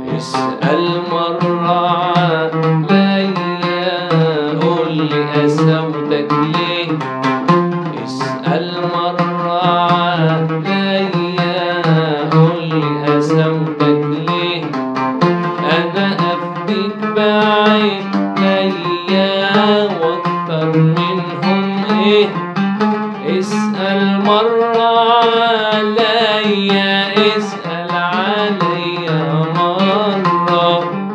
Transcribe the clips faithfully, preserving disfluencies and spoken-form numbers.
اسأل مرة عليا قولي قساوتك ليه. اسأل مرة عليا قولي قساوتك ليه. أنا أفديك بعينيا وأكتر منهم إيه. اسأل مرة عليا اسأل عليا مرة.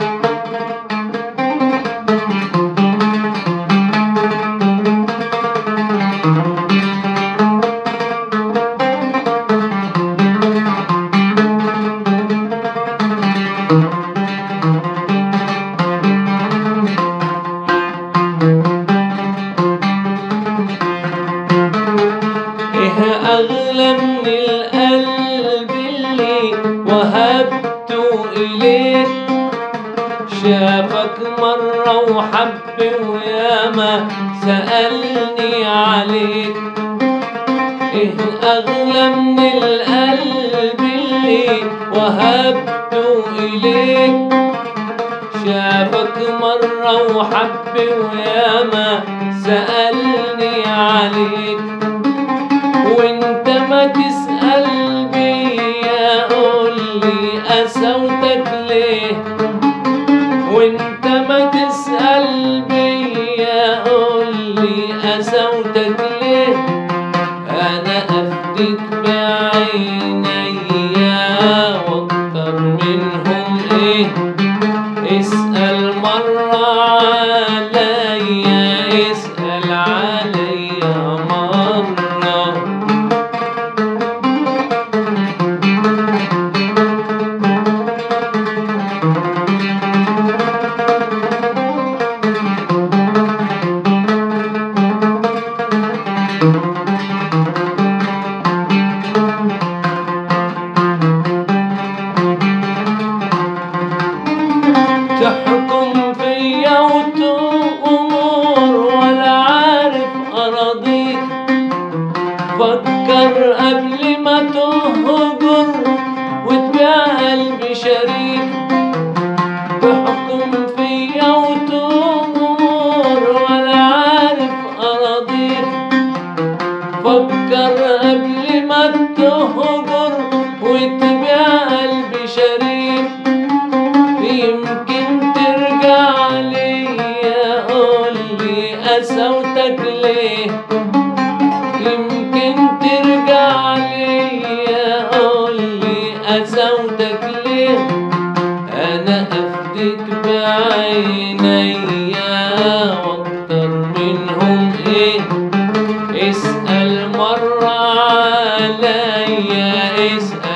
أغلى من القلب اللي وهبته إليك. شافك مرة وحب وياما سألني عليك. إيه أغلى من القلب اللي وهبته إليك. شافك مرة وحب وياما سألني عليك. وانت ما تسأل بيا قولي قساوتك ليه. وانت ما تسأل بيا قولي قساوتك ليه. انا افديك بعينيا واكتر منهم ايه. اسأل مرة عليا اسأل عليا مرة. تحكم فيا وتأمر ولا عارف أراضيك. فكر قبل ما تهجر وتبيع قلبي شريك. تحكم فيا وتأمر ولا عارف أراضيك. فكر قبل ما تهجر وتبيع قلبي شريك. يمكن ترجع ليا قولي قساوتك ليه. يمكن ترجع ليا قولي قساوتك ليه. أنا أفديك بعينيا وأكتر منهم إيه. اسأل مرة عليا اسأل